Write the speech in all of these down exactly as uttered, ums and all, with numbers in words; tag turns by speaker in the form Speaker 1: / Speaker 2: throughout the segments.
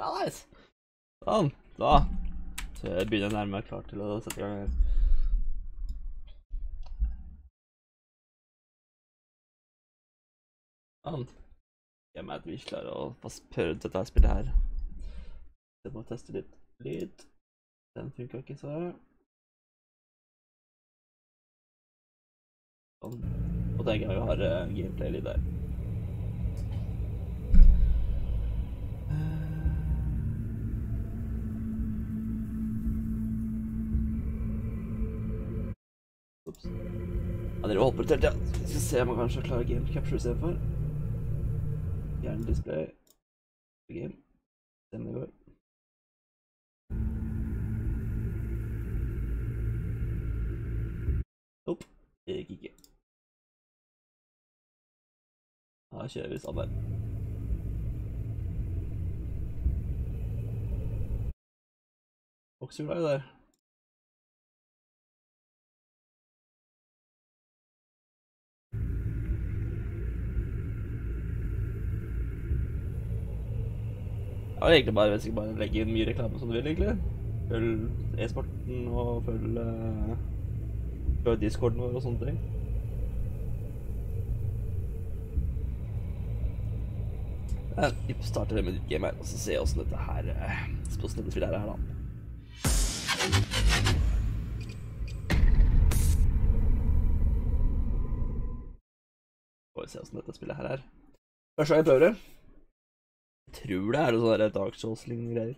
Speaker 1: Ja, nice. Sånn, da. Så jeg begynner å nærme meg klar til å sette i gang her. Sånn. Jeg mener at vi ikke klarer å prøve dette her spillet her. Jeg må teste litt lyd. Den funker ikke så. Sånn. Og det er gøy å ha gameplay-lyd der. Ups. Ja, dere holdt på det, ja. Vi skal se om man kanskje klarer game capture i stedet for. Gjerne display. Game. Den går. Opp. Det gikk ikke. Da kjører vi sammen. Vokser glad i der. Ja, egentlig bare, hvis ikke bare legge inn mye reklame som du vil, egentlig. Følg e-sporten og følg, uh, følg Discorden vår og sånne ting. Ja, vi starter med nytt game her, og så ser jeg hvordan dette her, uh, hvordan dette spillet her er da. Får vi se hvordan dette spillet her er. Første gang jeg prøver det. Jeg tror det er noe sånn der Dark Souls-lignende greier.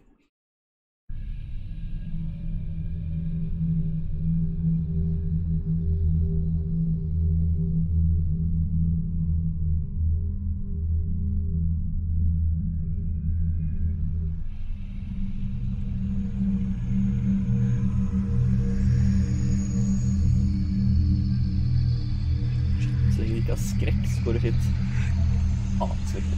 Speaker 1: Så lenge det ikke har skrekk, så går det fint. Ah, skrekk.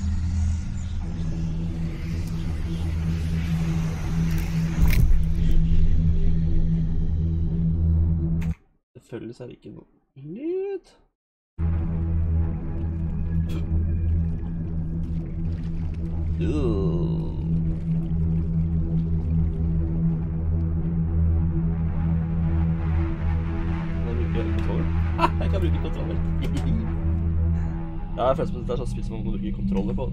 Speaker 1: Selvfølgelig så er det ikke noe lyd. Uh. Jeg kan bruke kontroller. Ja, jeg føler som det er sånn spill som man må bruke kontroller på.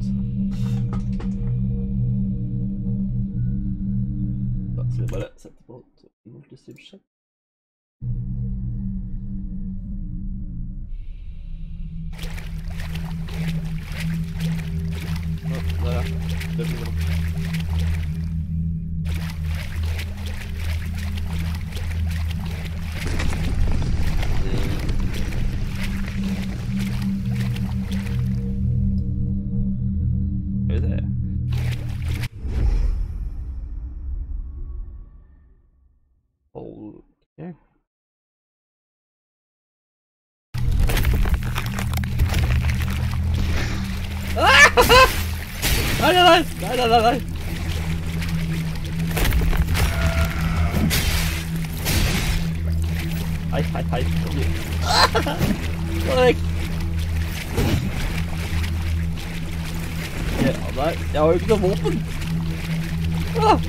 Speaker 1: Da skal vi bare sette på multistream-chat. Nå, der ja. Det blir bra. Skal vi se. Ok. Nei, nei, nei, nei, nei, nei, nei. Hei, hei, hei. Gå vekk. Ja, nei, jeg har jo ikke noe våpen. Ah.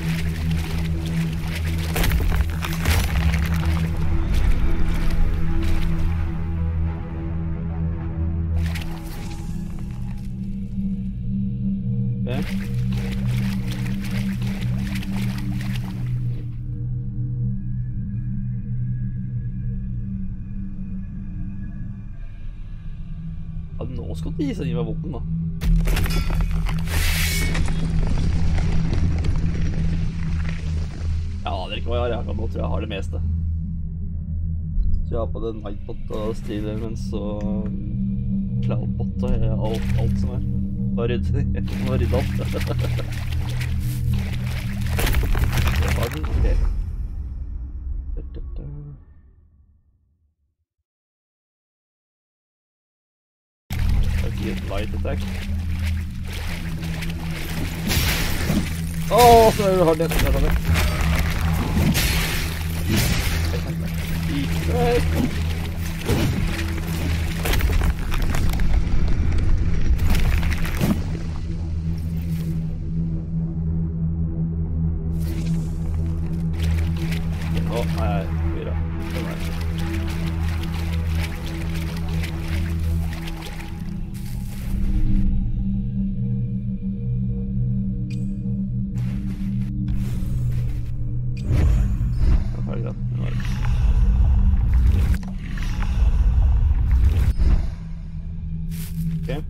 Speaker 1: Ja, nå skal du gi seg med våpen da. Jeg aner ikke hva jeg har, jeg kan nå tror jeg har det meste. Så jeg har på det Nightbot og Steel Elements og Cloudbot og alt, alt som er. Bare rydde, bare rydde alt. Jeg har den, ok. Light attack. Åh, så har den, der har den. Ok.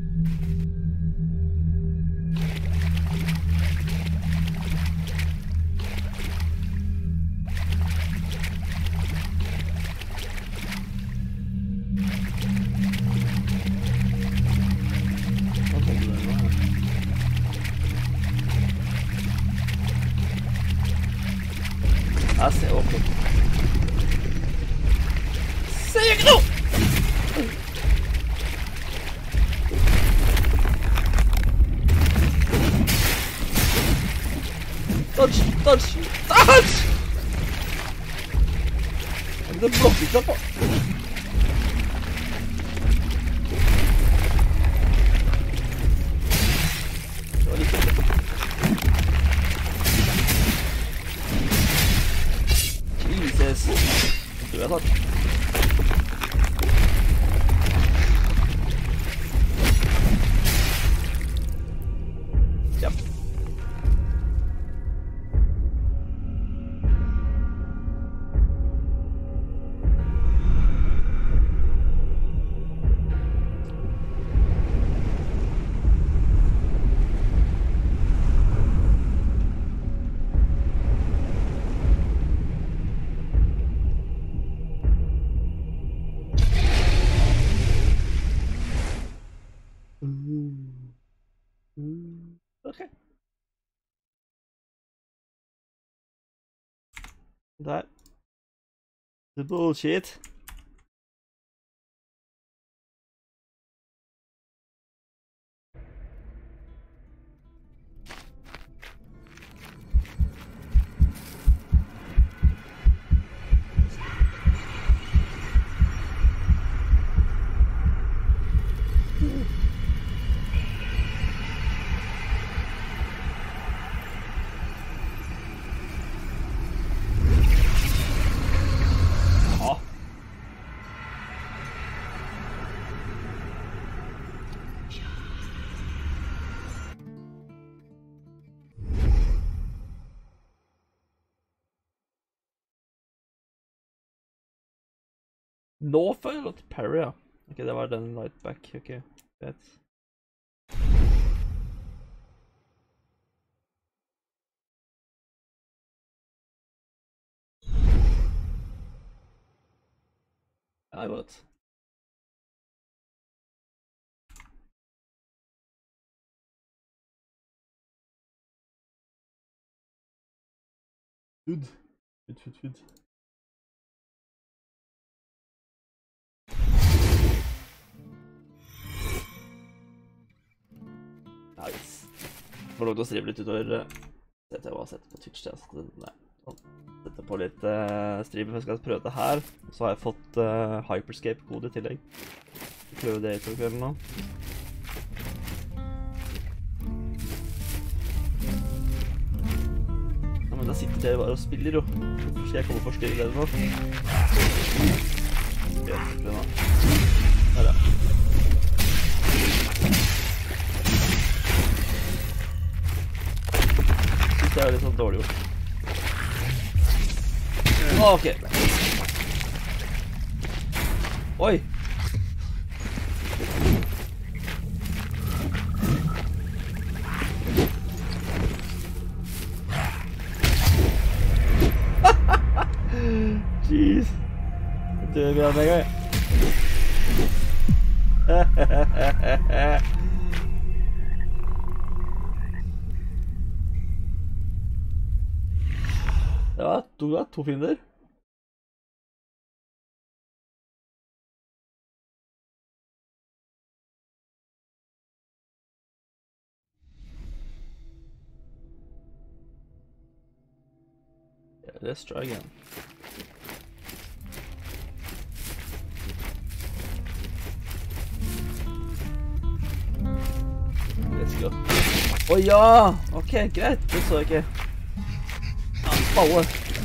Speaker 1: Jeg ser, ok. Ser ikke noe! Dodge, dodge, dodge! Det blokker ikke på. Det var litt sånn. Jesus. Det tror jeg tatt. Ja. Okay. That the bullshit. North eller til Perry, ja. Ok, det var den right back. Ok, greit. Ja, godt. Food. Food, food, food. Nice. Får lov til å strive litt utover. Dette har jeg sett på Twitch. Jeg skal sette på litt uh, stream, for jeg skal prøve det her. Så har jeg fått uh, Hyperscape-kode i tillegg. Jeg prøver det utover kvelden nå. Ja, men da sitter dere bare og spiller, jo. Hvorfor skal jeg komme og forstyrre dere nå? Greit, prøv nå. Der, ja. Det er litt sånn dårlig gjort. Ok. Oi! Jeez. Det dør vi av meg, jeg. Ja, du har to fiender. Yeah, let's try again. Let's go. Å ja! Ok, greit. Det så jeg ikke. Alle.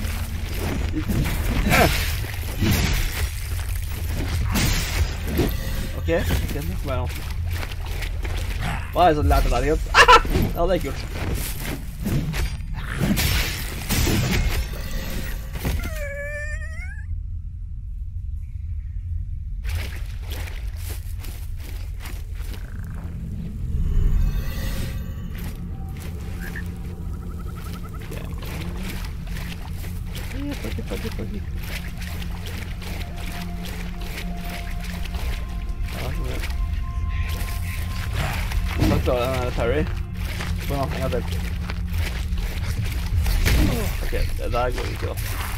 Speaker 1: Ok, den kommer jeg nå. Hva er det sånn lærte der, ikke? Ja, det er kult. fuck it, fuck it. Ja, kom igjen. Da klarer jeg den her Terry. Kom igjen, en gang til. Ok, det der går ikke da.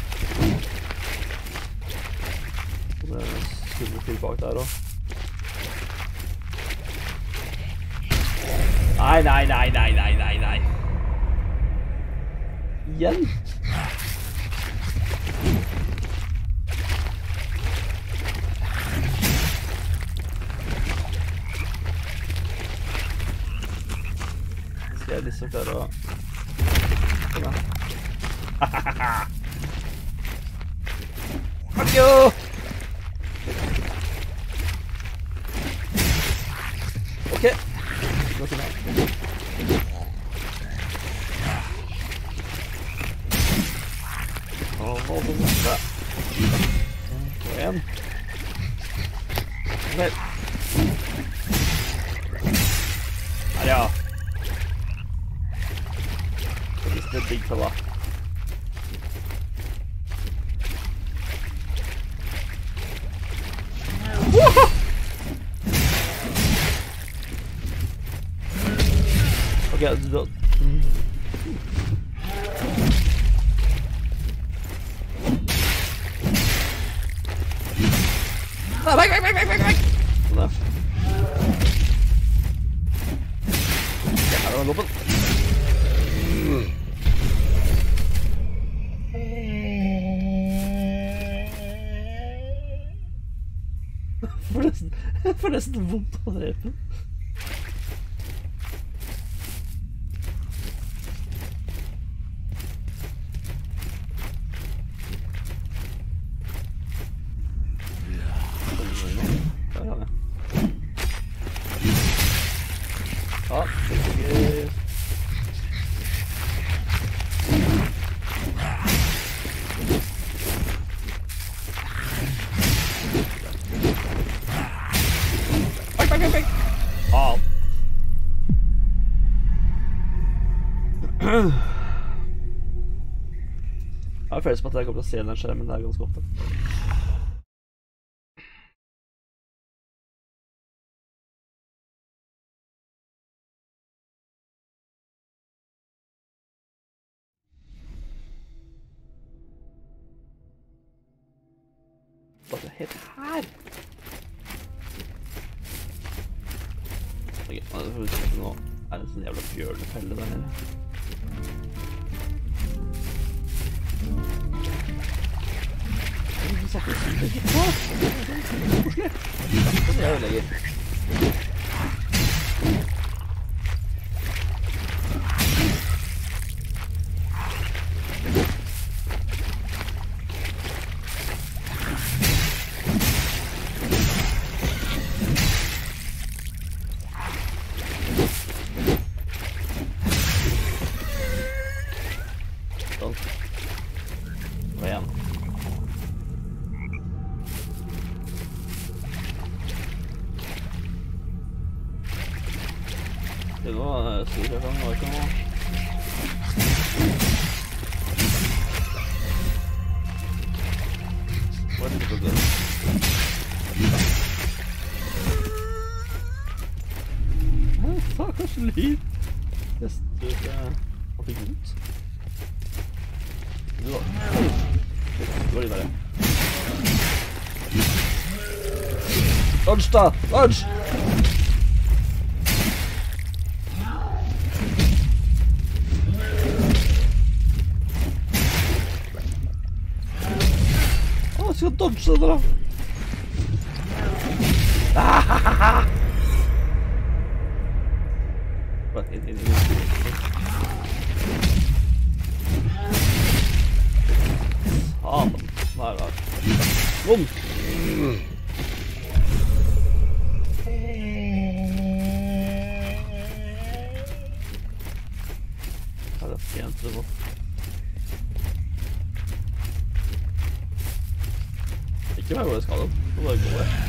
Speaker 1: Det er en skumle fyr bak der også. Nei, nei, nei, nei, nei, nei, nei. Igjen? Skal jeg liksom klare å... Kom igjen. Fuck you! Ok. Gå til meg. Åh, hva er det? Gå igjen. Vel. Her, ja. Det er litt digg for da. Ok, du død. Nei, vekk, vekk, vekk, vekk, vekk! Sånn der. Ok, her er den loppen. For nesten, for nesten vondt å drepe. Ja, det er gøy. Bak, bak, bak, bak! Ja. Jeg har følelsen på at jeg kommer til å se den skjermen der ganske ofte. Hva er det helt her? Ok, nå er det en sånn jævla bjørnefelle der nede. Det satt jo sånn ikke på! Det er sånn koselig! Sånn jeg ødelegger. Hva igjen? Det var stor jeg kan ha ikke noe. Hva er det for det? Det tar kanskje liv. Jeg tror jeg har fikk vondt. Du var... Du var litt der, ja. Dodge da! Dodge! Å, jeg skal dodge det da! Ahahaha! Inn, inn, inn. Satan, hva er det her? Vondt! Hva er det fint det nå? Ikke meg hvor jeg skal den, nå bare går jeg.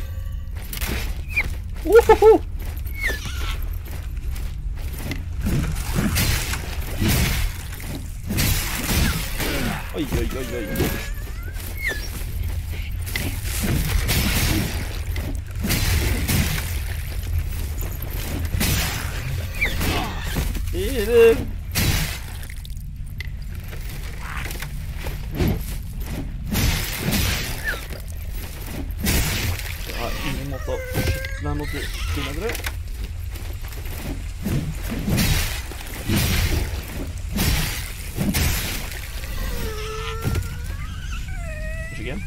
Speaker 1: Wohoho! oi, oi. Firer. Jeg har ingen måte å beskytte meg mot spillere. Kanskje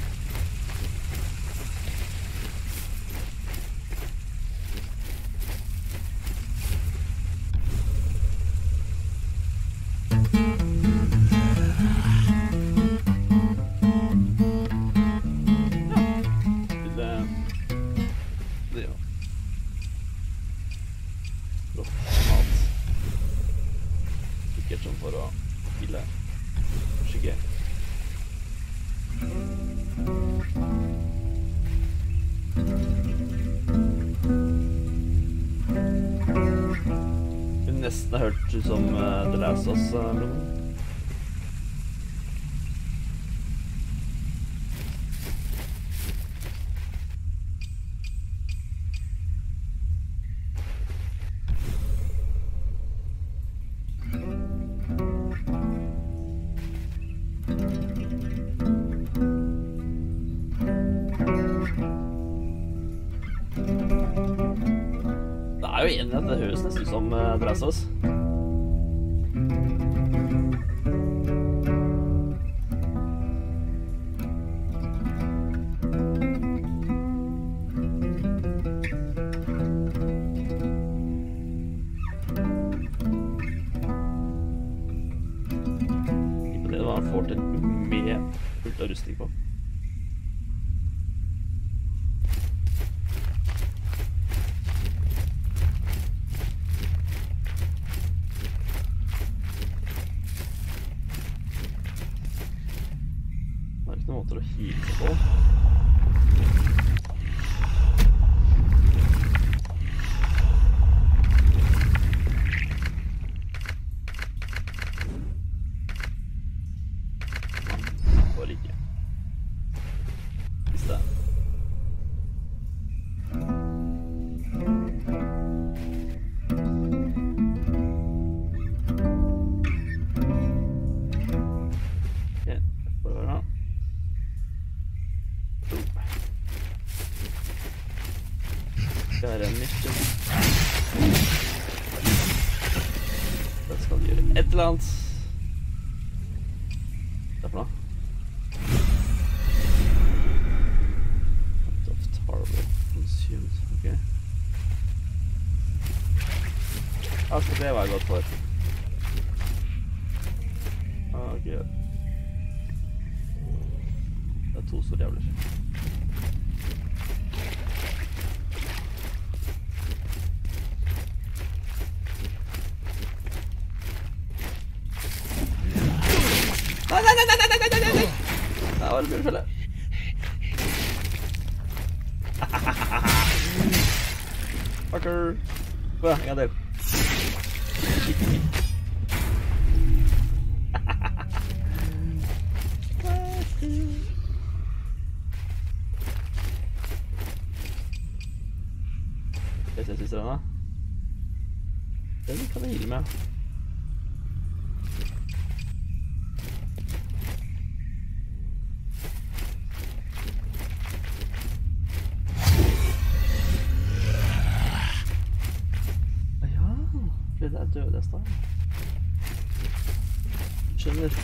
Speaker 1: nesten har hørt ut som uh, The Last of Us. Uh, det er jo enig at det høres nesten ut som uh, The Last of Us. Ikke det hva han får til med fullt av rustning på. Måter å hile på. Bare ikke. Hvis det er. Det er en mission. Da skal vi gjøre et eller annet. Det er for noe. Soft harbor consumed. Ok. Altså, det var jeg godt for. Ok. Det er to store jævler. Nei, nei, nei, nei, nei, nei, nei, nei! Det var det mulig. Fucker! Hva, en gang til. Det synes jeg siste denne. Den kan jeg hile med. Det er døde stein. Skjønner.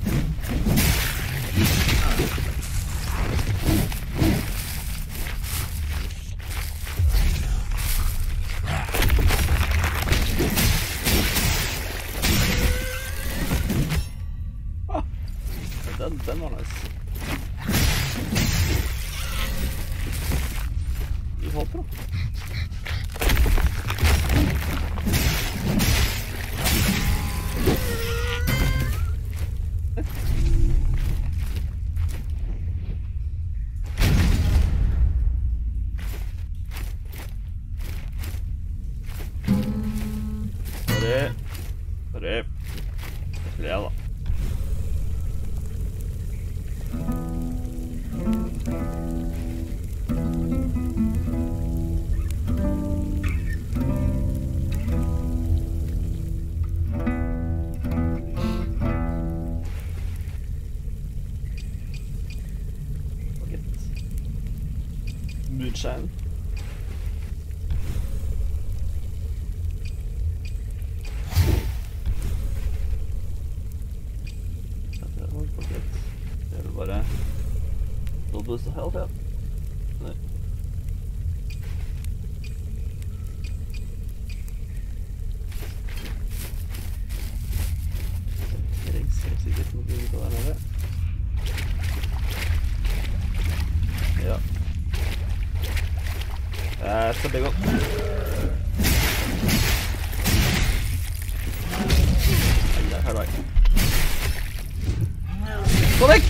Speaker 1: Ah, den, den var nice. Vi håper da. Sorry. Sorry. Det skulle jeg da. Moonshine. Det er vel bare no boost of health, ja. Nei. Jeg registrerer sikkert noe bygget der nede. Ja. Eh, så det går. Nei, der har du vei. Gå vekk!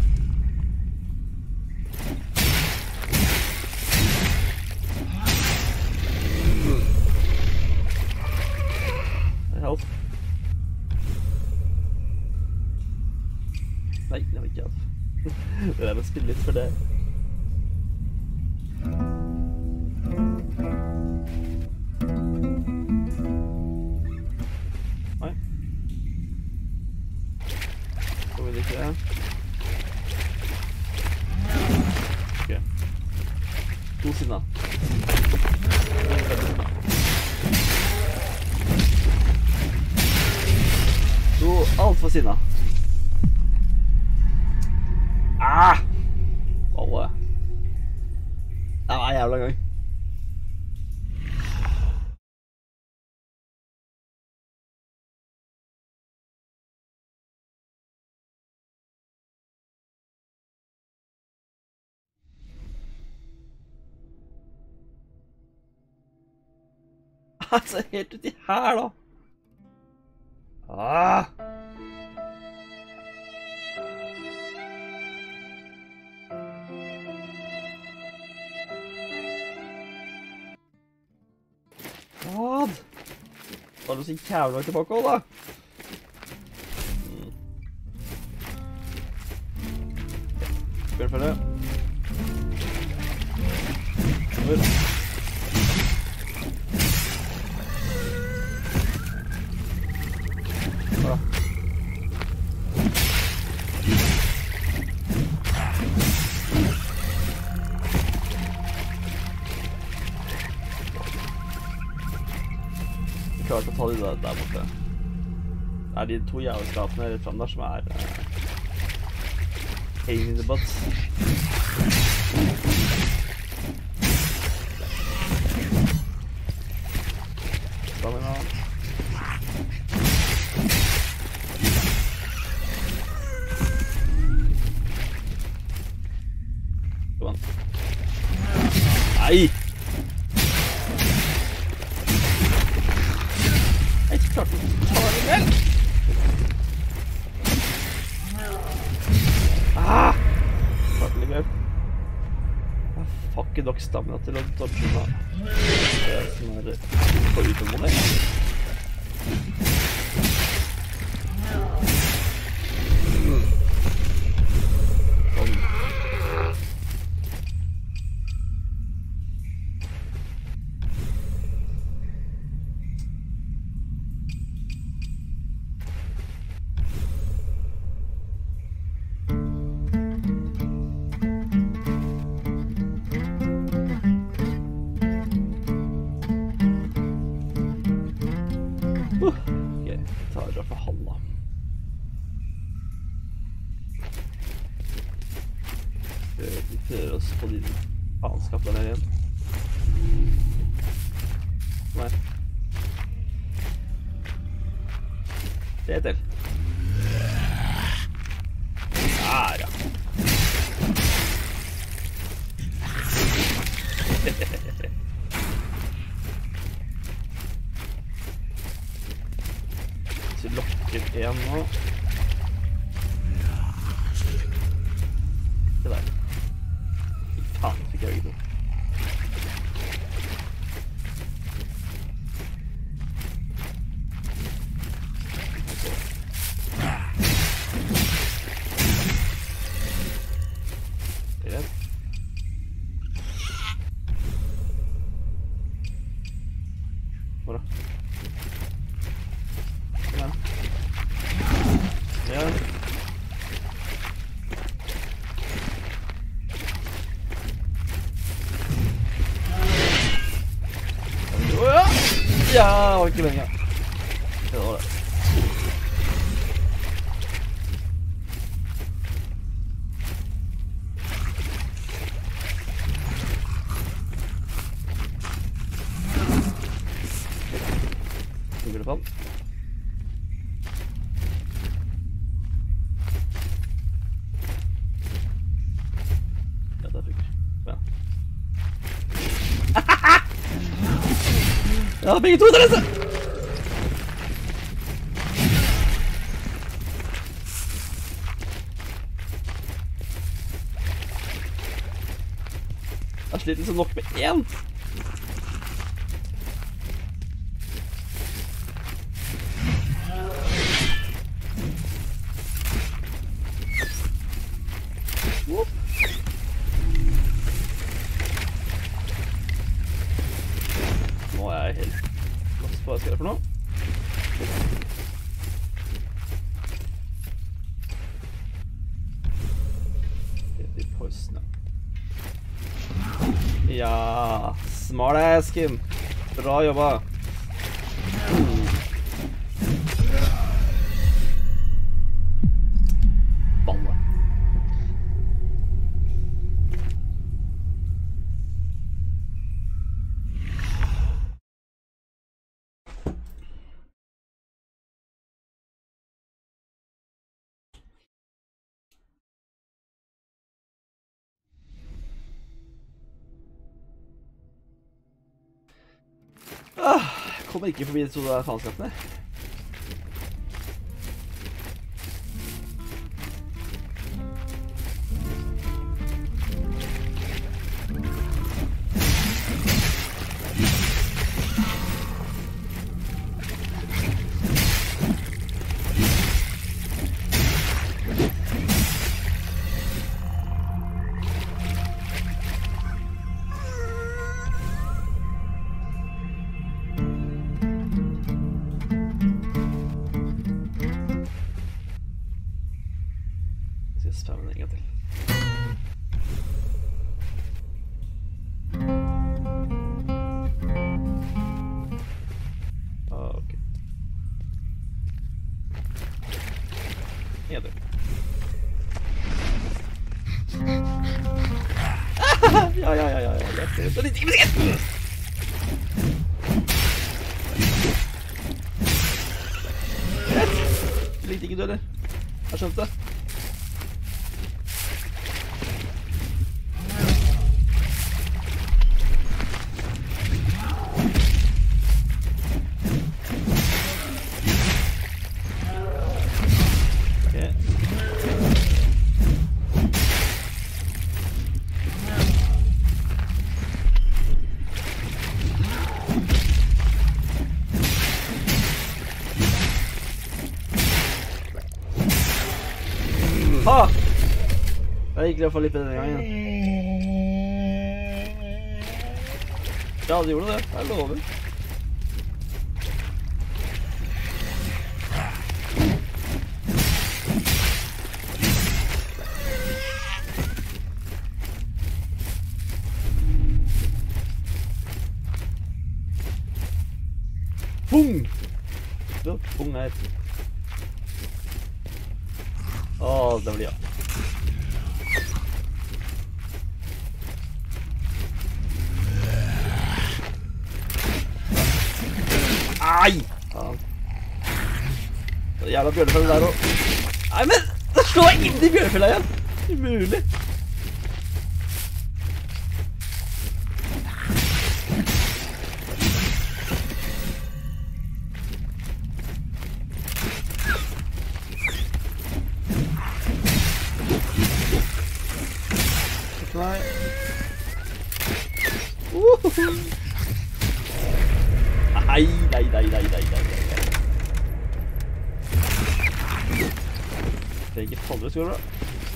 Speaker 1: Help. Nei, det var ikke alt. Det er å spille litt for det. Nei. Så vil ikke det. Ok. To sinna. To alt for sinna. Ah! Alle. Det var en jævla gang. Altså, helt uti her, da. Ah! God! Var det så jævla tilbake også, da? Mm. Skal vi følge? Hvor? Klart å ta de der, der borte. Det er de to jævelskapene rett frem der som er uh, pain in the butt. Stamina. Kom an. Nei! Klart å ta det vel! Ah! Klart det ligger. Jeg har ikke nok stamina til å dodge da. Det er sånn her på utålmodig. Sånn. Prøver oss på din faenskap der nede igjen. Nei. Det til. Der, ja. Så vi lokker en nå. Det der. Faen, fikk jeg ikke noe. Det er rett. Hvor da? Kom igjen. Ja, det var ikke meningen. Det var det. Funker det faen? Ja, det funker. Ja. Ja, begge to interesse! Jeg sliter liksom nok med én. Whoop. Nå er jeg helt lost på hva jeg skal gjøre for noe. Helt i posten, ja. Ja, smart asken. Bra jobba. Balle. Ah, jeg kommer ikke forbi de to der faenskapene. Jeg skal spamme den en gang til. Ok. En gang til. Ja, ja, ja, ja, ja. Det er litt ikke Du likte ikke du, eller? Jeg skjønte det. Ha! Jeg gikk i hvert fall litt på denne gangen. Ja, det gjorde det. Jeg lover. Bung! Så, bung her. Åh, det blir ja. Ai! Faen. Det er jævla bjørnefelle der også. Nei, men! Det slår inn i bjørnefella igjen! Umulig. Nei. Uhuhu. Nei, nei, nei, nei, nei, nei, nei. Det er ikke faller, skal du da.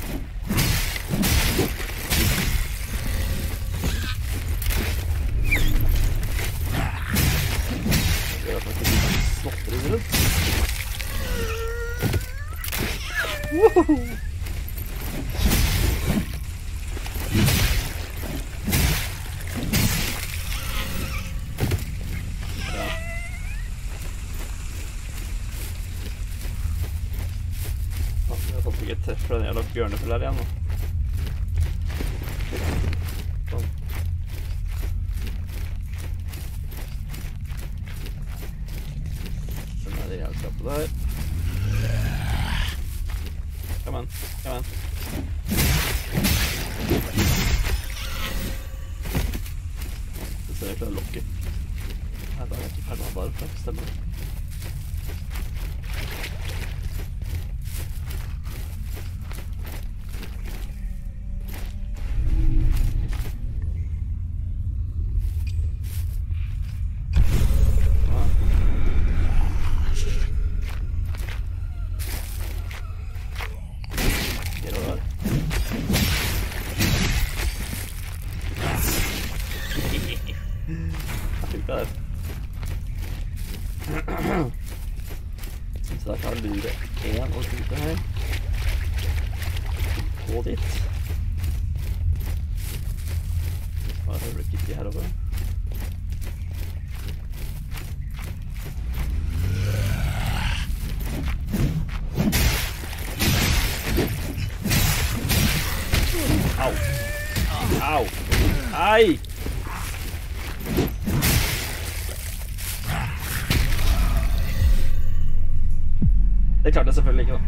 Speaker 1: Det er faktisk ikke snotter i rundt. Uhuhu. bjørnefull her igjen nå. Sånn. Den er det jævskapet der. Kom igjen, kom igjen. Det ser jeg klarer å lokke. Nei, da er jeg ikke ferdig med bare, for det stemmer. Så da kan jeg lure en og skyte her. På dit. Hva er det ikke her oppe? Au! Au! Nei! Det klarte jeg selvfølgelig ikke da.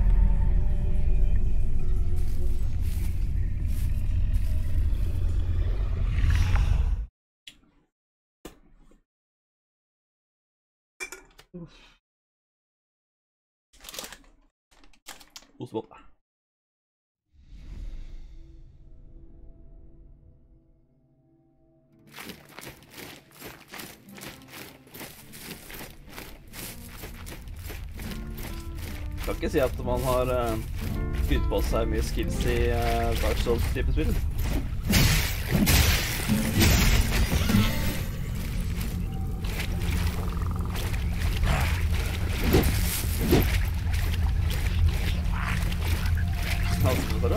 Speaker 1: Osebåt. Jeg kan ikke si at man har uh, skutt på seg mye skills i uh, Dark Souls-type spill. Halsen for det.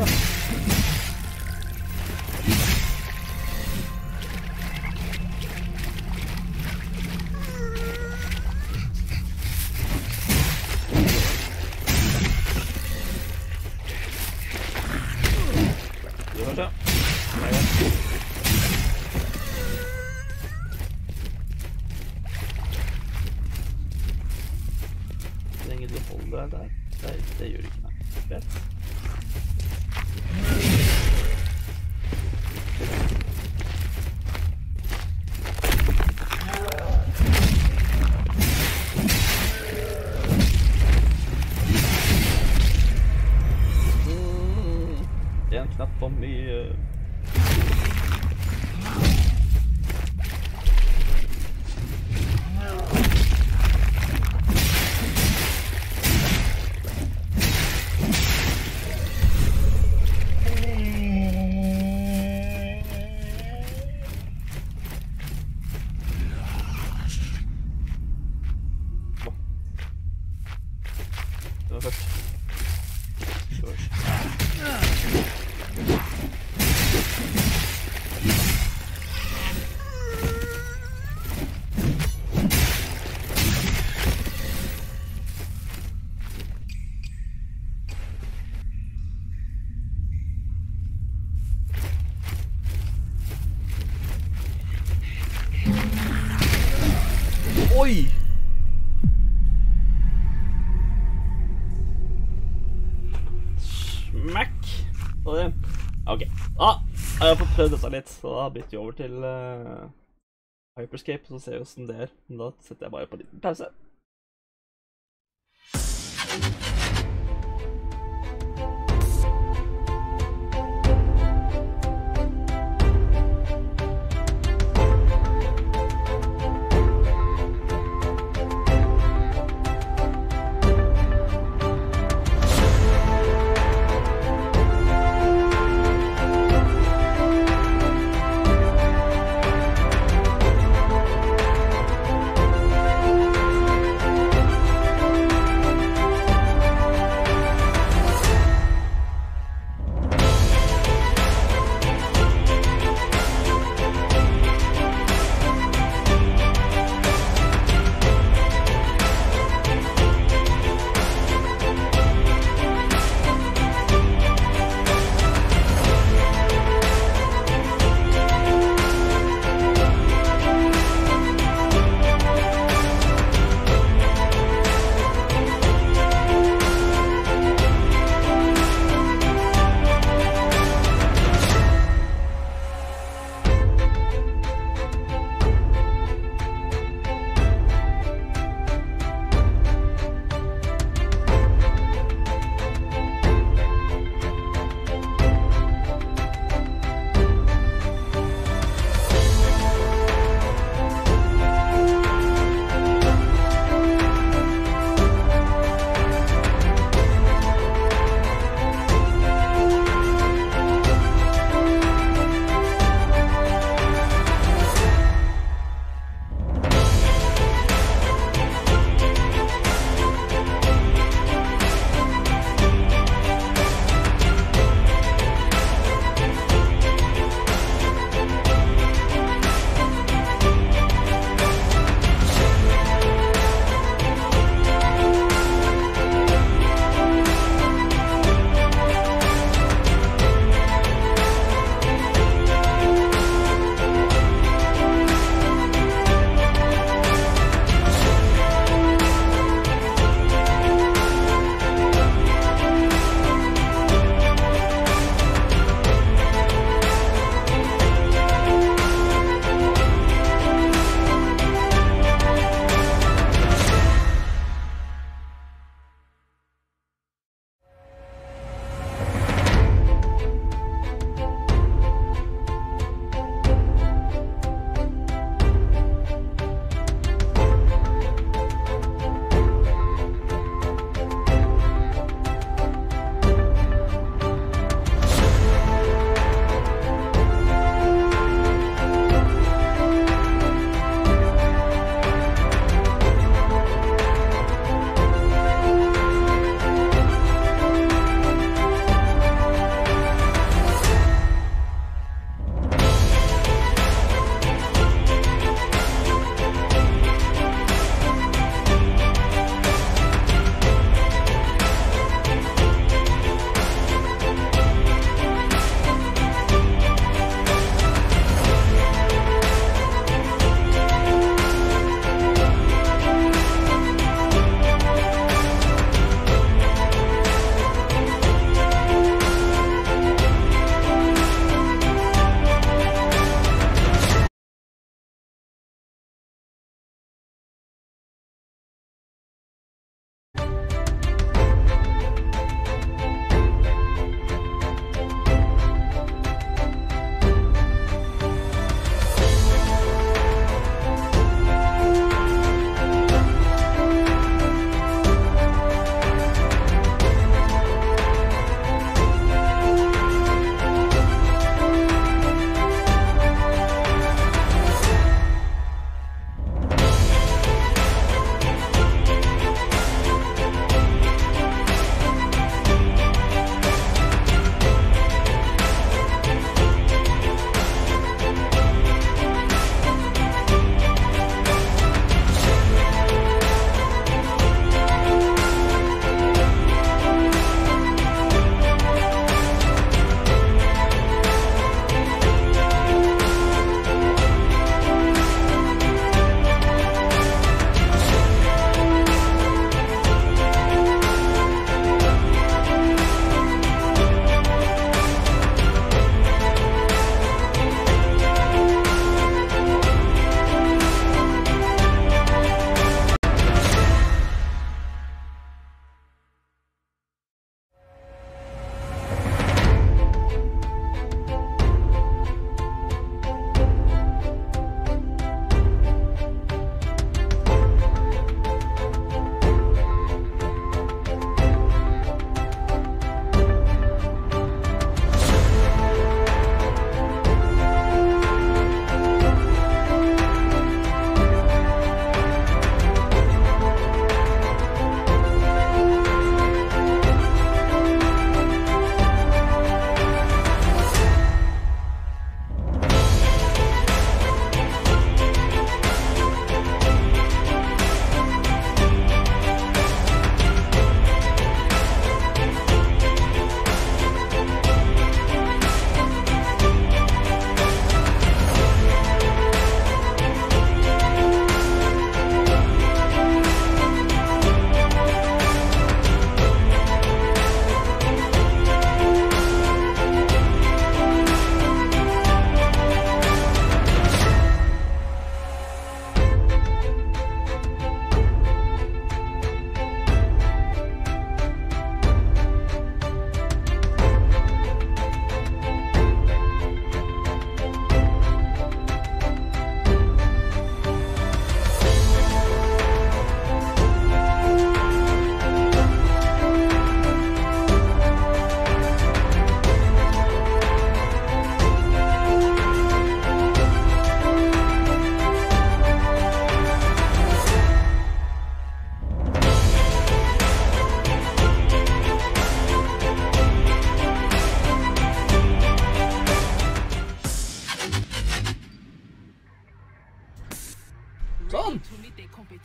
Speaker 1: Trenger du å holde deg der? Nei, det gjør du ikke, nei. Greit. Mm, en knapp for mye. Det var først. Oi! Smack! Ok, ah, jeg har fått prøvd dette litt, så da bytter vi over til uh, Hyperscape, så ser vi hvordan det er. Men da setter jeg bare på liten pause.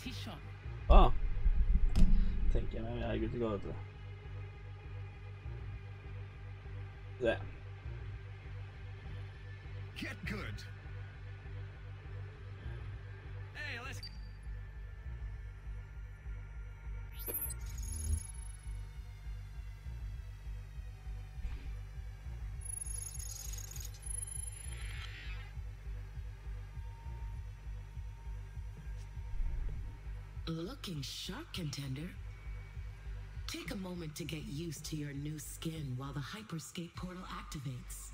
Speaker 2: competition.
Speaker 1: Ah. Tenker jeg meg, jeg er good to go, vet du. Det.
Speaker 3: Get good. Hey, let's.
Speaker 2: Looking sharp, contender. Take a moment to get used to your new skin while the Hyperscape portal activates.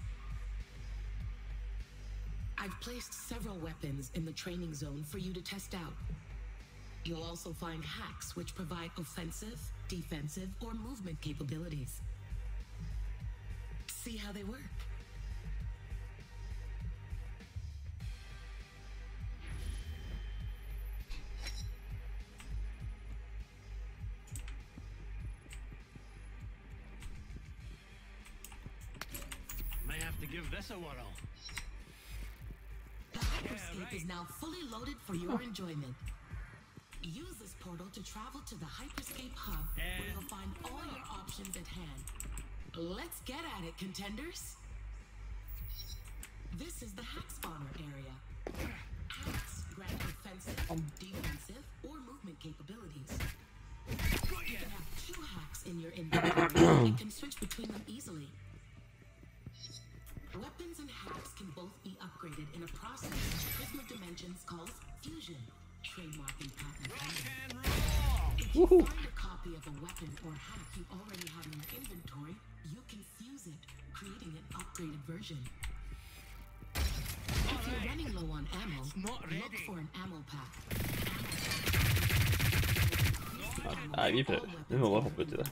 Speaker 2: I've placed several weapons in the training zone for you to test out. You'll also find hacks which provide offensive, defensive, or movement capabilities. See how they work.
Speaker 3: May have to give this a whirl.
Speaker 2: The Hyperscape
Speaker 3: Yeah, right.
Speaker 2: is now fully loaded for your enjoyment. Use this portal to travel to the Hyperscape hub, where
Speaker 3: And-
Speaker 2: you'll find all your options at hand. Let's get at it, contenders. This is the hack spawner area. Hacks grant offensive, defensive, or movement capabilities. You can have two hacks in your inventory and can switch between them easily. Weapons and hacks can both be upgraded in a process Prisma Dimensions calls fusion, trademarking patent pending.
Speaker 3: And roll.
Speaker 2: If you find a copy of a weapon or hack you already have in your inventory, you can fuse it, creating an upgraded version. If you're running low on ammo,
Speaker 3: not
Speaker 2: look
Speaker 3: ready.
Speaker 2: for an ammo pack.
Speaker 1: Nei, vi prøver. Vi må bare hoppe ut i det.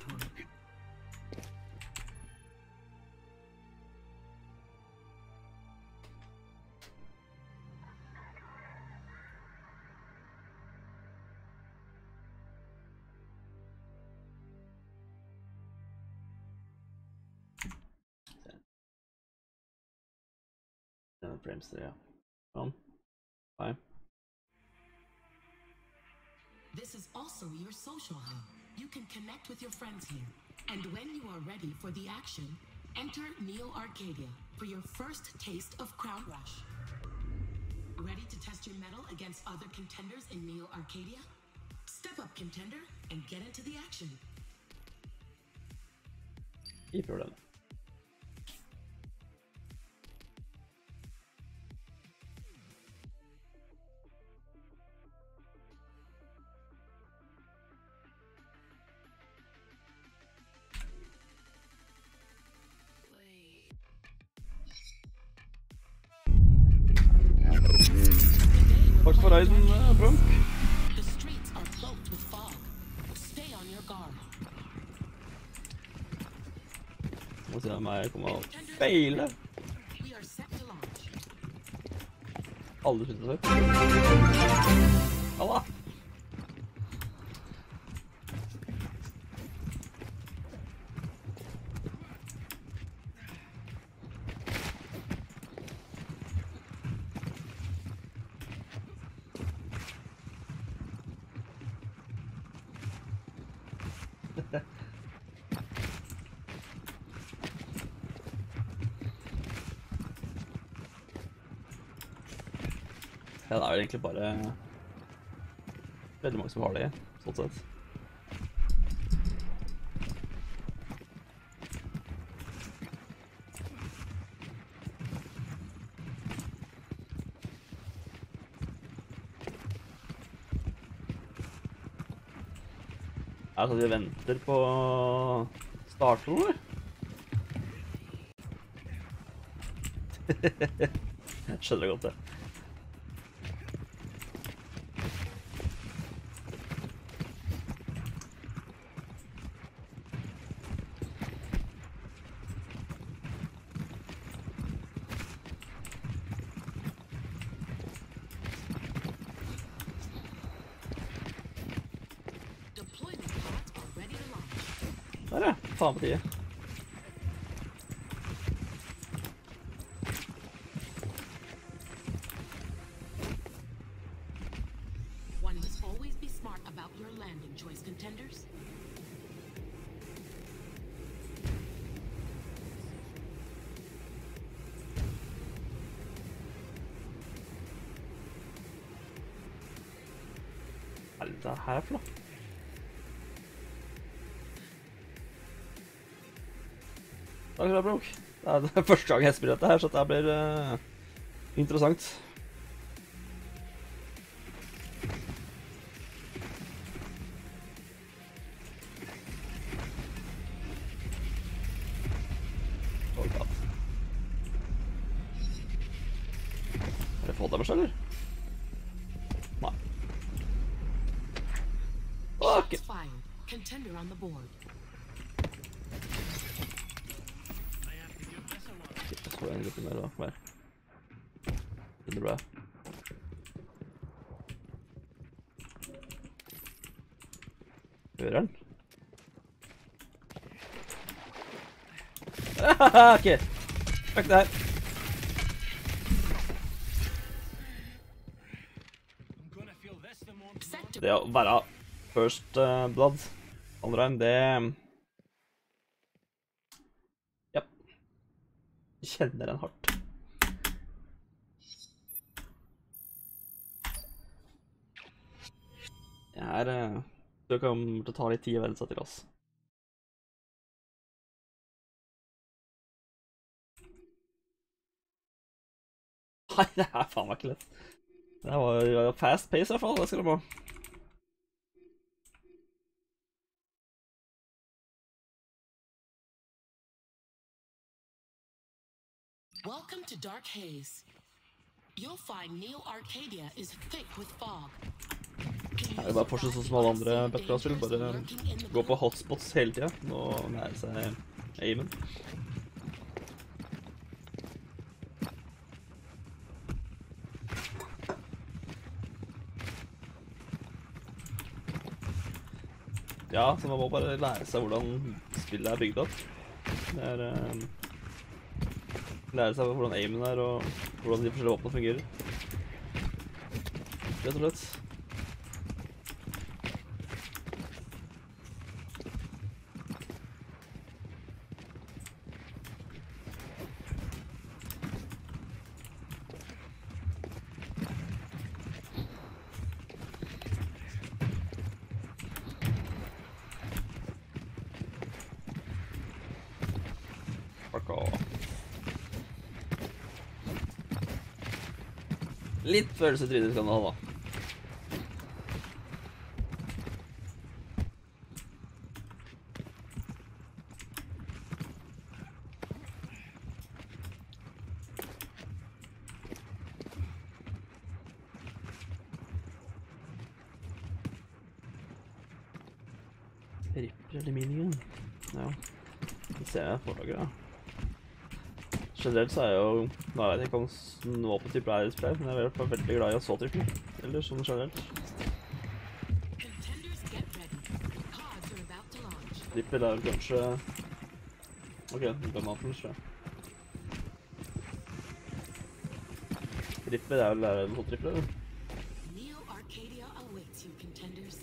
Speaker 1: Den frames der, ja. Sånn. Nei.
Speaker 2: This is also your social hub. You can connect with your friends here. And when you are ready for the action, enter Neo Arcadia for your first taste of Crown Rush. Ready to test your mettle against other contenders in Neo Arcadia? Step up, contender, and get into the action.
Speaker 1: I problem. Takk for reisen, Frank.
Speaker 2: The streets are cloaked with fog. Stay on your guard.
Speaker 1: Må se om jeg kommer å feile.
Speaker 2: We are set to launch.
Speaker 1: Alle slutter seg. Halla! Ja, det er vel egentlig bare veldig mange som har det, sånn sett. Altså, de venter på starten, eller? Skjønner jeg godt det.
Speaker 2: Deployment pods are ready to launch.
Speaker 1: Der ja, faen på tide.
Speaker 2: One must always be
Speaker 1: dette her for noe? Takk for det, Brok. Det er det første gang jeg spiller dette her, så det blir uh, interessant. Oh god. Er det få damage, eller? Nei. Ok.
Speaker 2: Contender on the board.
Speaker 1: Så får jeg en gruppe mer da, mer. Det er bra. Hører den? Ok, takk det her. Det å være first uh, blood, andre enn det... Ja. Kjenner den hardt. Jeg er... Uh, det kommer til å ta litt tid å vende seg til oss. Nei, det er faen meg ikke lett. Det var fast pace i hvert fall, det skal det på.
Speaker 2: Welcome to Dark Haze. You'll find Neo Arcadia is thick with fog.
Speaker 1: Nei, det er bare fortsatt sånn som alle andre Battlefield-spill, bare gå på hotspots hele tiden og nære seg aimen. Ja, så man må bare lære seg hvordan spillet er bygd opp. Det er... Um, lære seg hvordan aimen er og hvordan de forskjellige våpnene fungerer. Rett og slett. Litt følelse trynet skal den ha, da. Ripper aluminium. Ja, det ser jeg forlaget, da. Generelt så er jeg jo, nå vet jeg ikke om noe på type er i spray, men jeg er i hvert fall veldig glad i assault-rifle, eller sånn generelt. Ripper er kanskje... Ok, det bør man kanskje. Ripper er vel assault-rifle, eller?
Speaker 2: Neo Arcadia awaits you, contenders.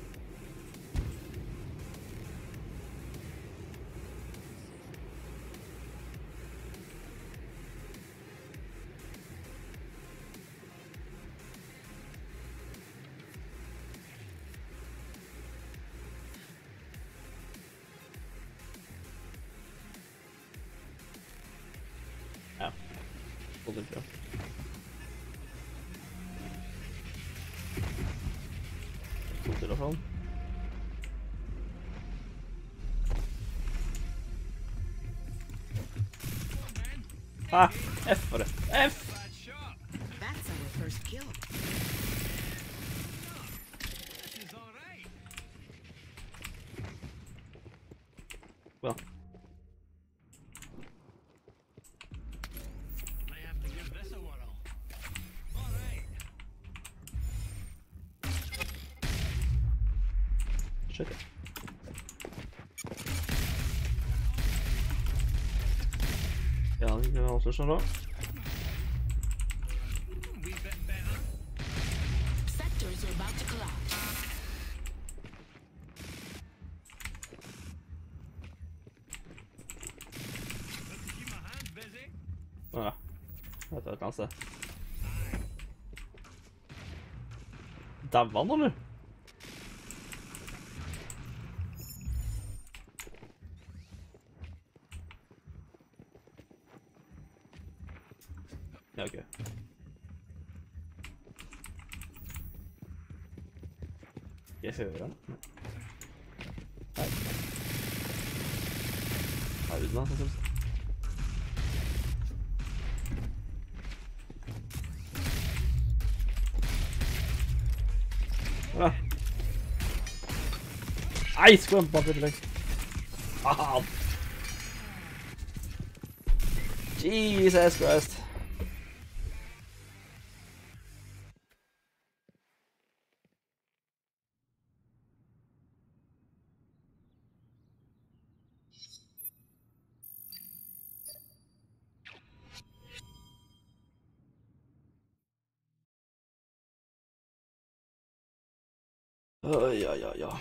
Speaker 1: Ja, på det tror jeg. To til i hvert fall. Ah, F for det. F!
Speaker 2: That's our first kill.
Speaker 1: Bra. Shit. Ja, det kan også skjønne da.
Speaker 2: Sectors are about to collapse.
Speaker 1: Ja, det er et eller annet sted. Dæven, eller? Ja, ok. Jeg hører den. Her. Her uten da, synes jeg. Ah. Nei, skvøm bak litt lengt. Ah. Jesus Christ. Oi, ja, ja, ja.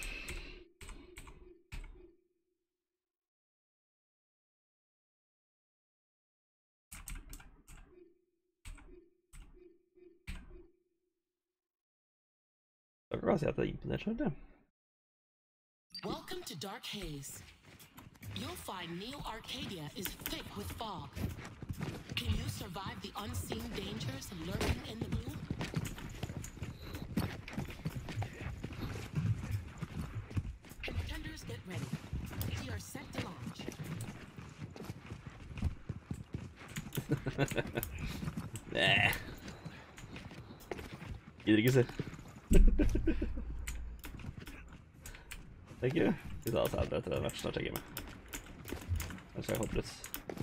Speaker 1: Jeg kan si at jeg er imponert selv, det.
Speaker 2: Welcome to Dark Haze. You'll find Neo Arcadia is thick with fog. Can you survive the unseen dangers lurking in the moon? Contenders, get ready. We are set to launch.
Speaker 1: Næh. Gidder ikke se. Thank you. Vi tar oss aldri etter den matchen, tenker jeg meg. Kanskje jeg hopper ut.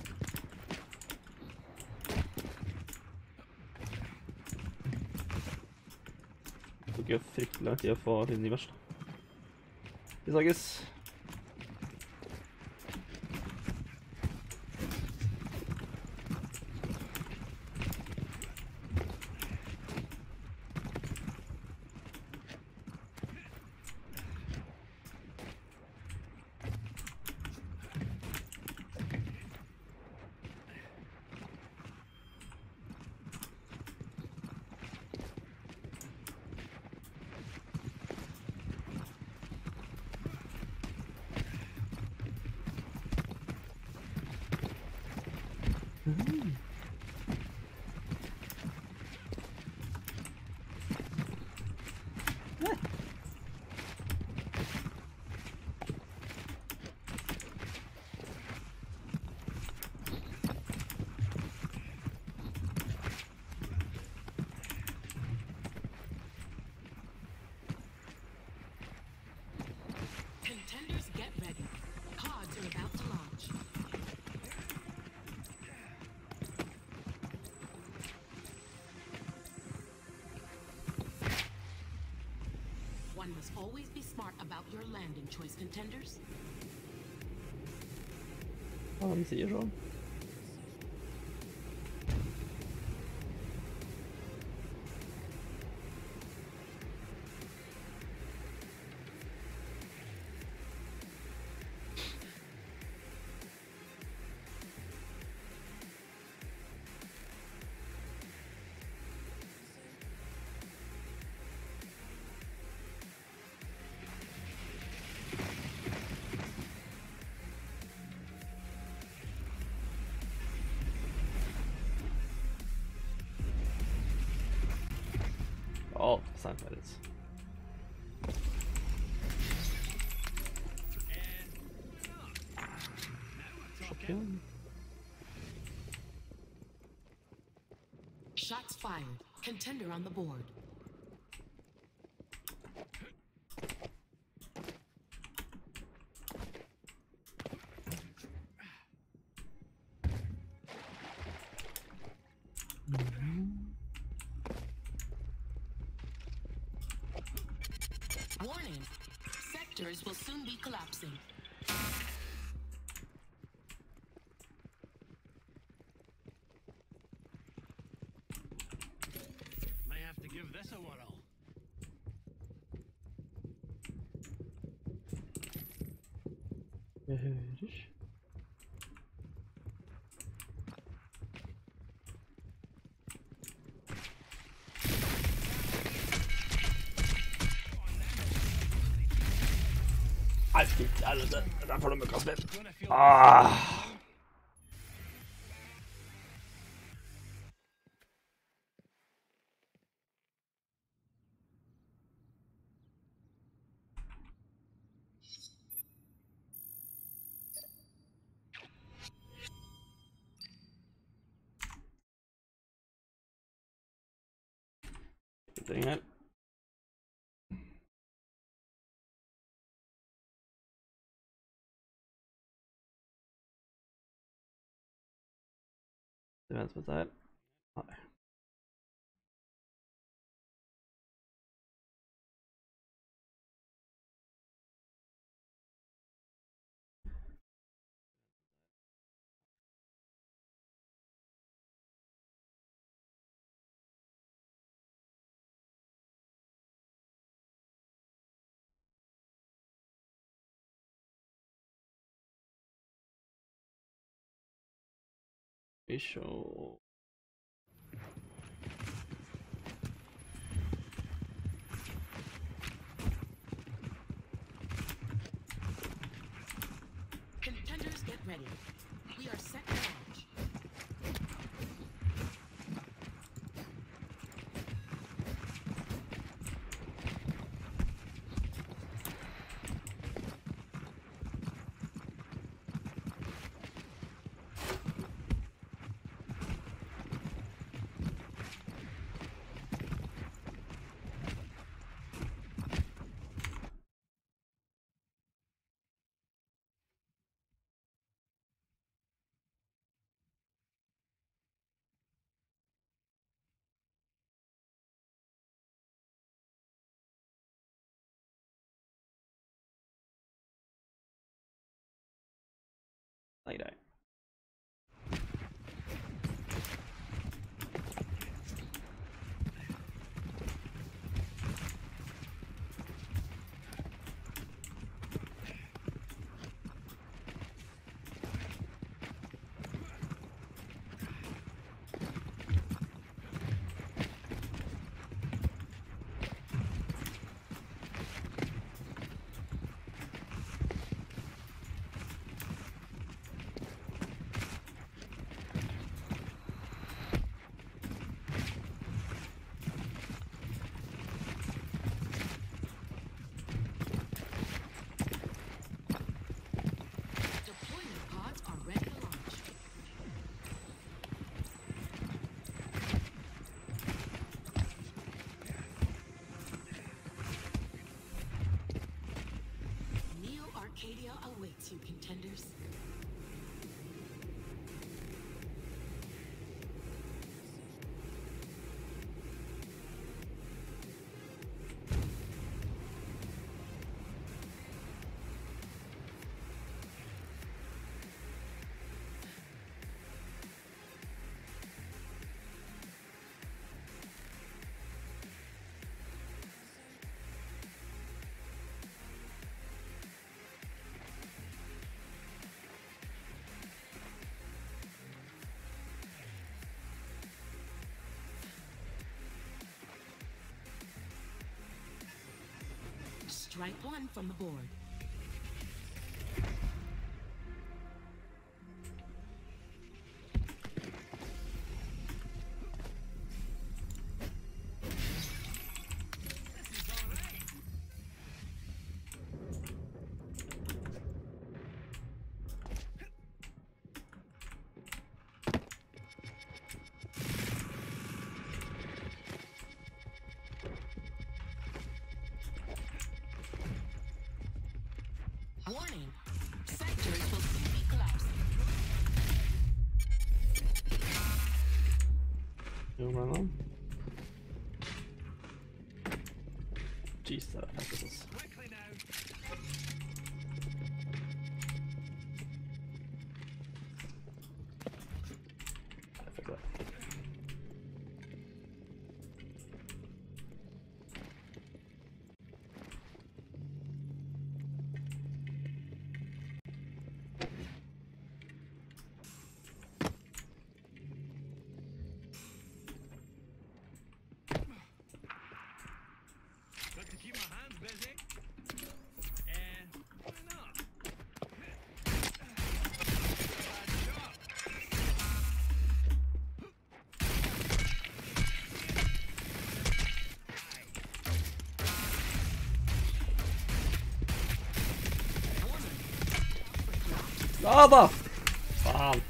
Speaker 1: Det tok jo fryktelig lang tid å få til ny match. Vi snakkes.
Speaker 2: Contenders, get ready. Pods are about to launch. One must always be smart about your landing choice, contenders.
Speaker 1: Ja, de sier sånn. Alt for sent med det. Shotgun.
Speaker 2: Shots fired. Contender on the board. Warning. Sectors will soon be collapsing.
Speaker 3: May have to give this a whirl.
Speaker 1: Jeg hører. Nei, fint, helvete. Der får du møkka spill. Ah. klatring her. Det venter på dette her. Nei. Vi ser.
Speaker 2: Contenders, get ready. We are set to launch.
Speaker 1: Det er greit. Arcadia awaits you, contenders. Strike one from the board. Warning, sectors will soon be collapsing. Jo, men da. Jeez, det er faktisk altså. Jeg fikk det. Lava! Faen.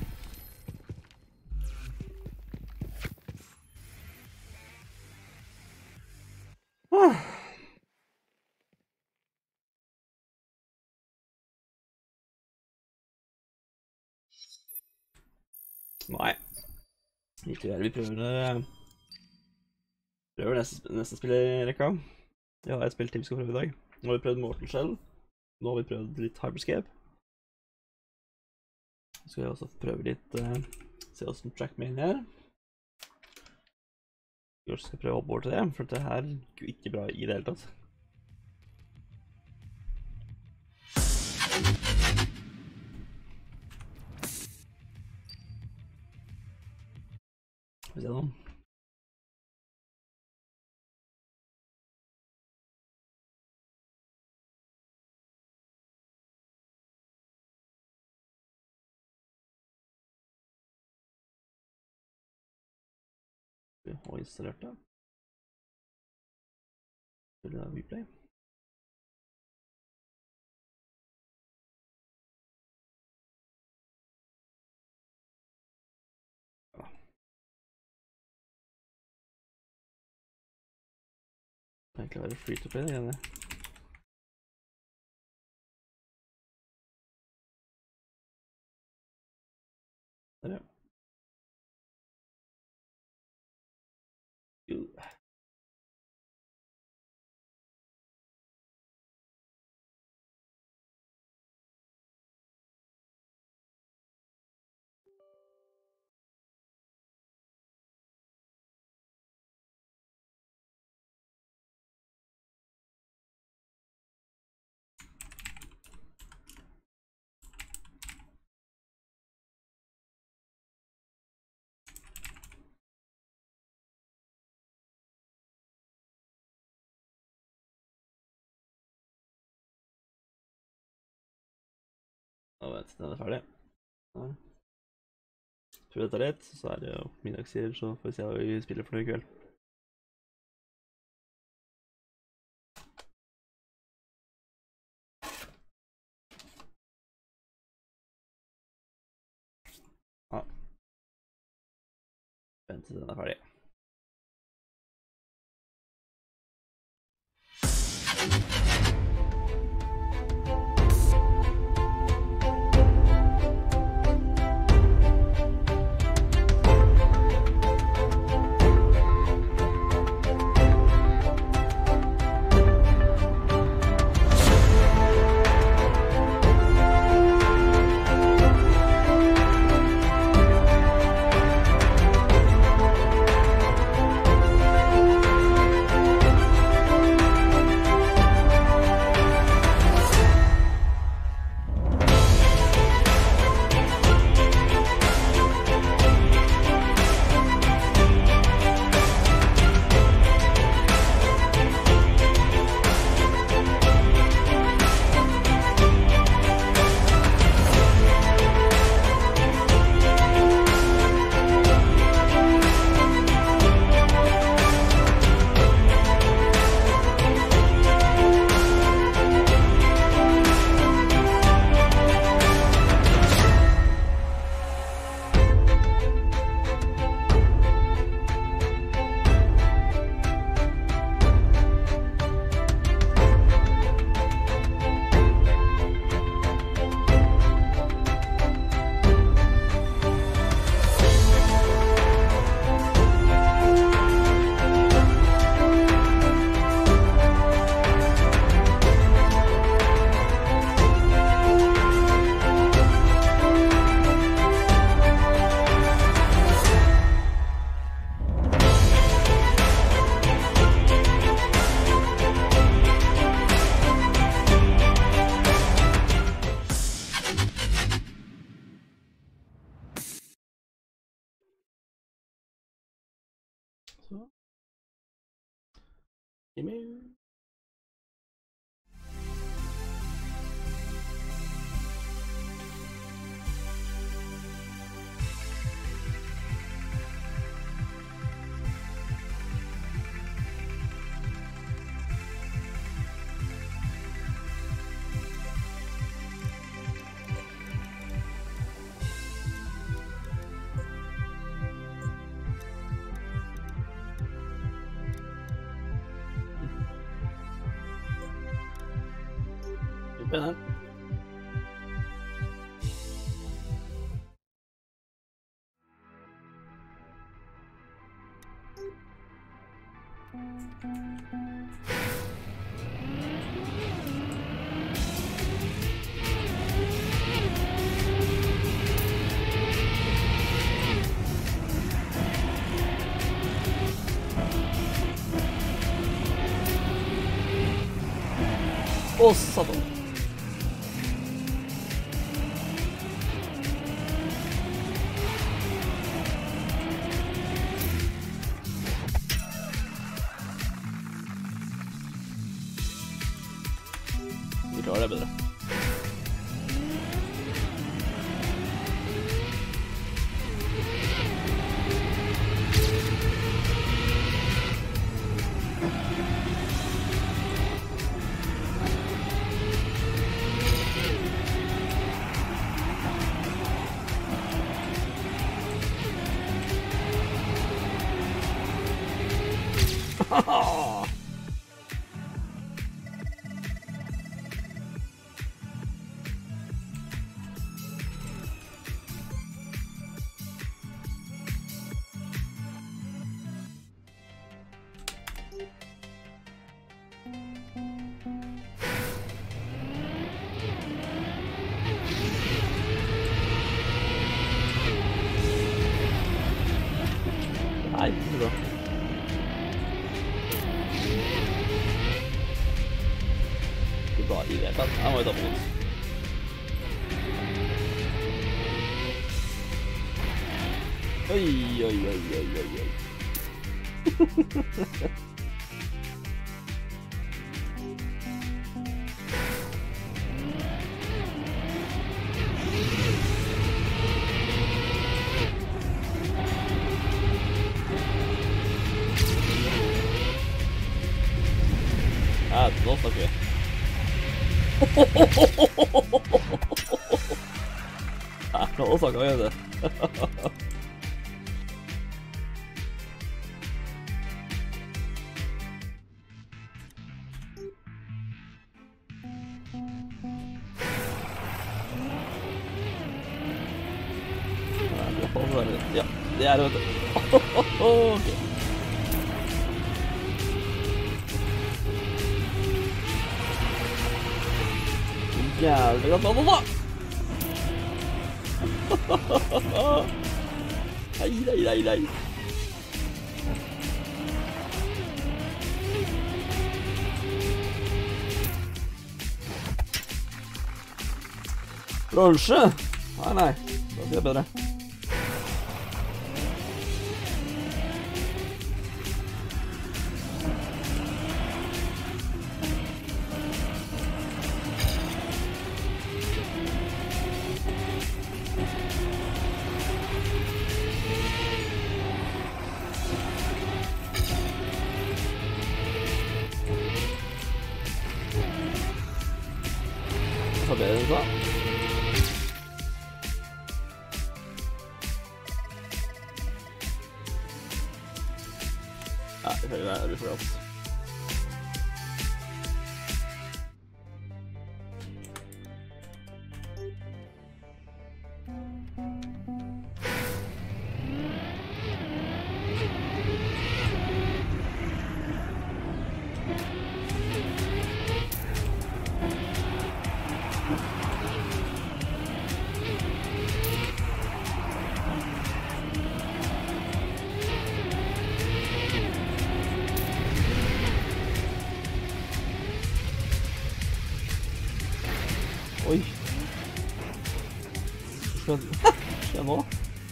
Speaker 1: Nei. Ikke det. Vi prøver, prøver neste, neste spill i rekka. Jeg har et spill til vi skal prøve i dag. Nå har vi prøvd Mortal Shell. Nå har vi prøvd litt Hyperscape. Så skal jeg også prøve litt, uh, se oss som Trackmania her. Jeg skal prøve å hoppe over til det, for det her er jo ikke bra i det hele tatt. Skal vi se nå. Vi har installert det. Vil det være replay? Ja. Det kan egentlig være free to play det igjen. Der ja. Jo. Nå vet jeg, den er ferdig. Der. Tror dette er rett, så er det jo middagstider, så får vi se hva vi spiller for noe i kveld. Ja. Vent til den er ferdig. Så. E-mail. Spennende. Å, satan. Vi klarer det bedre. Haha! Nei, det er bra. Bra i det, men jeg må jo ta på noe. Oi, oi, oi, oi, oi, oi. Ja, nå snakker vi. Ja, nå snakker vi det. Ja, det er det, vet du. Ok. Jævlig godt vann, da! Nei, nei, nei, nei. Kanskje? Nei, nei. Da blir det bedre. Så bedre enn så. Ja, det føler jeg er uforholdt. Oi. Hva skjer nå?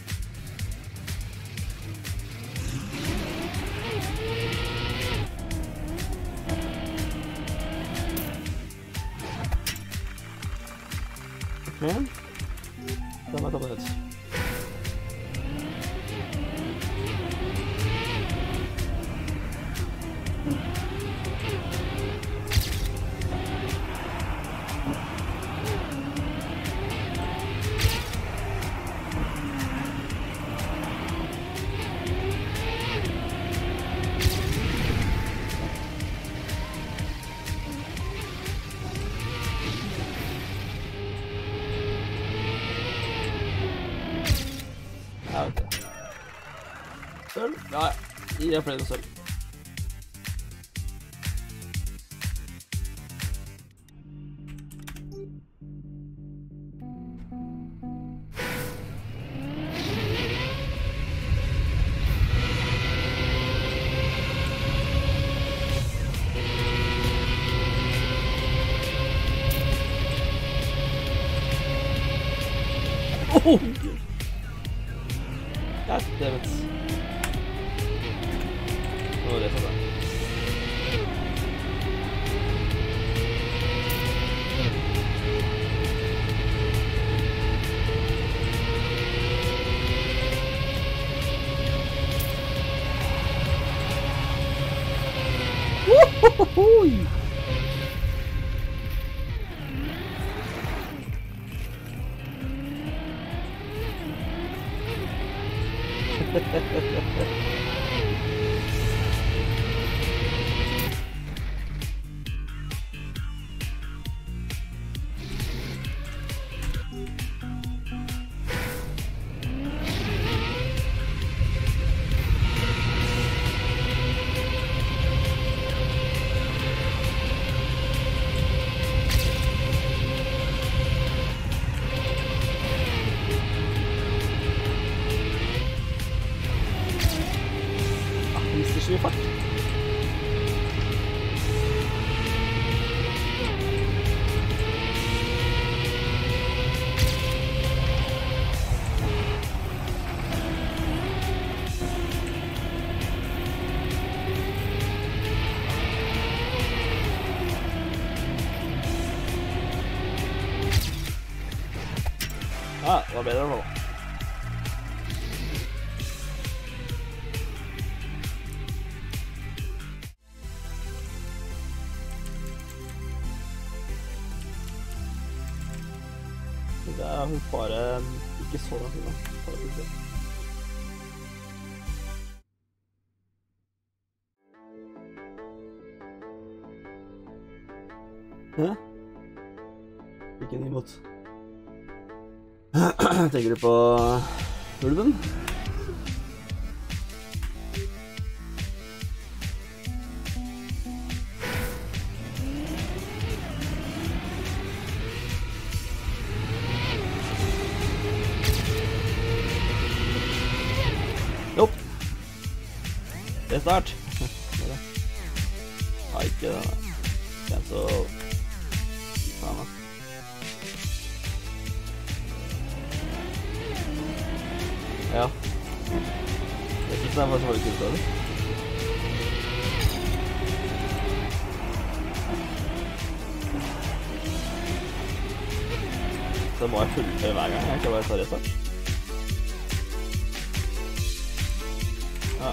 Speaker 1: Ok. Den er kommet ut. Ja, vet du. Sølv? Ja, ja. Gi deg flere sølv. Nå er det for det. Wohohohoi! Mister fart. Ah, det var bedre nå. Det er bare ikke så langt unna. Bare for det. Hæ? Hvilken imot? Tenker du på ulven? Jopp. Restart. Ja, ikke det. Cancel. Faen da. Ja. Jeg synes det er faktisk veldig kult av det. Så må jeg fullføre hver gang. Jeg kan bare ta restart. Ja.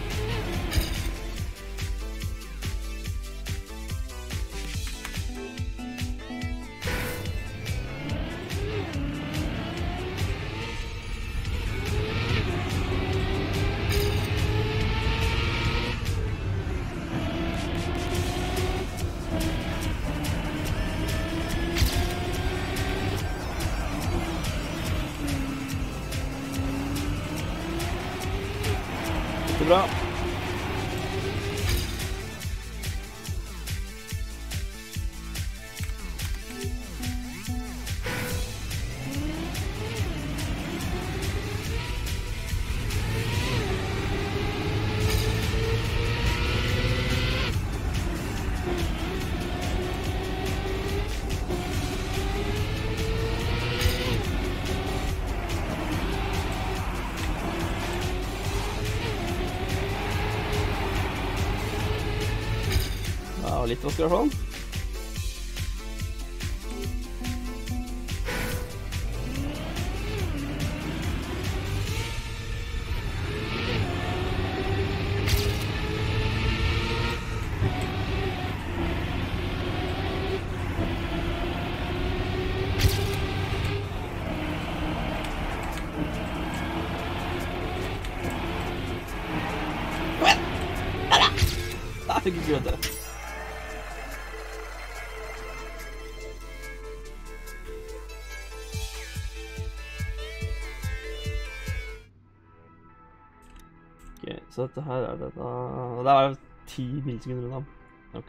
Speaker 1: Det er bra. Ja, litt vasker i hvert fall. Da fikk jeg ikke det. Ok, så dette her er det da... Det er jo ti millisekunder unna. Ok.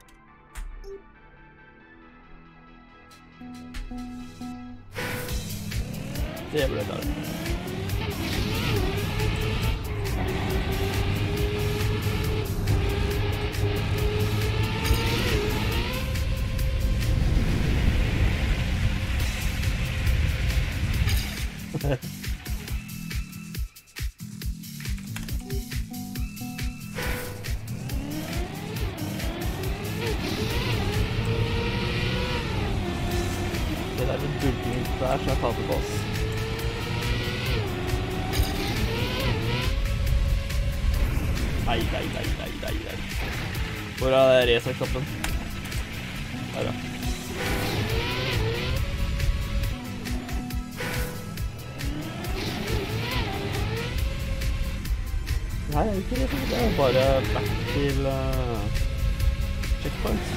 Speaker 1: Det ble klart. det er så jeg taper på oss. Nei, nei, nei, nei, nei, nei. Hvor er Resa-knappen? Der, ja. Nei, det er ikke Resa, det er bare back til uh, checkpoint.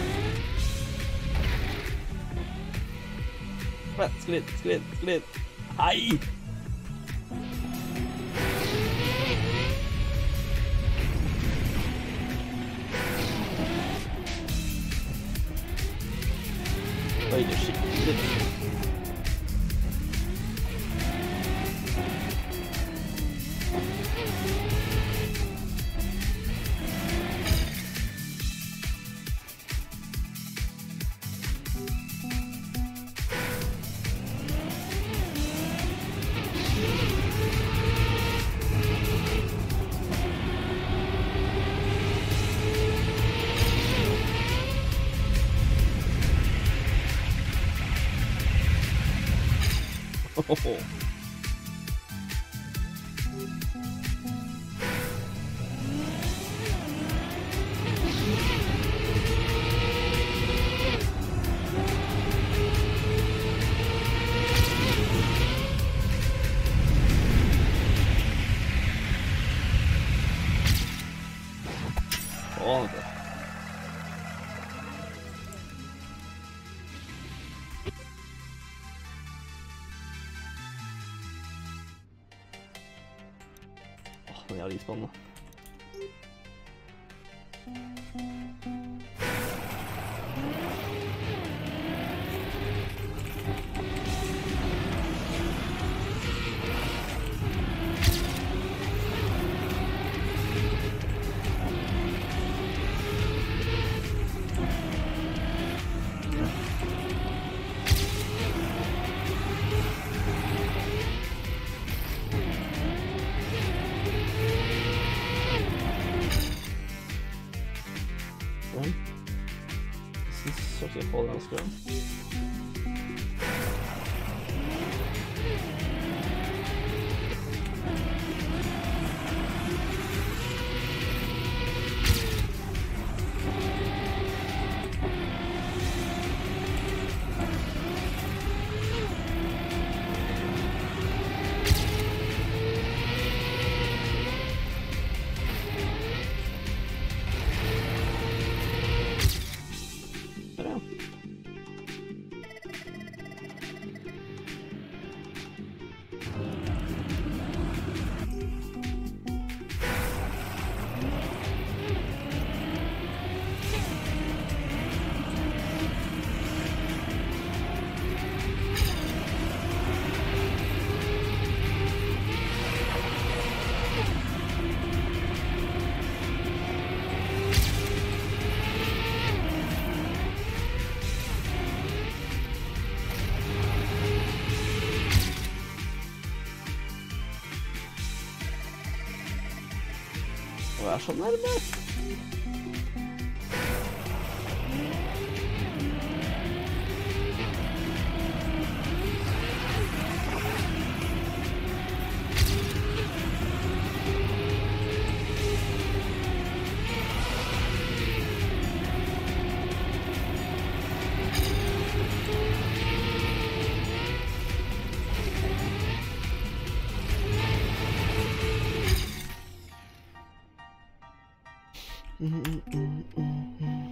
Speaker 1: Vent, sklid, sklid, sklid. Hei! Oi, det er skikkelig. Oh. Oh, det er litt spennende. Så skal jeg få den skrevet. Og jeg er så nærme. Mm, mm, mm, mm, mm.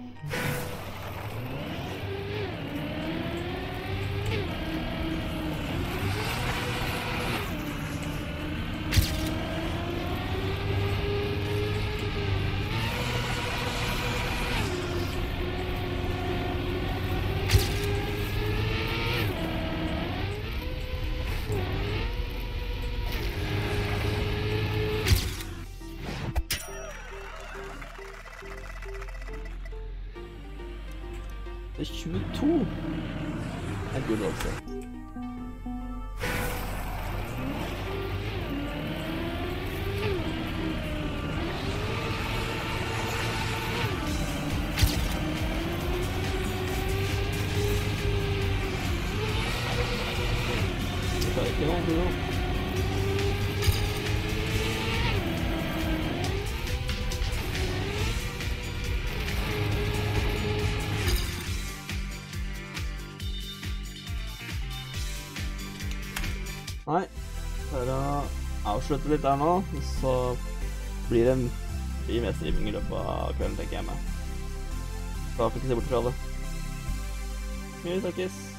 Speaker 1: Det er tjueto. Det er gull altså. Nei, for å avslutte litt der nå, så blir det blir mer streaming i løpet av kvelden, tenker jeg meg. Da får ikke se bort fra det. Vi snakkes.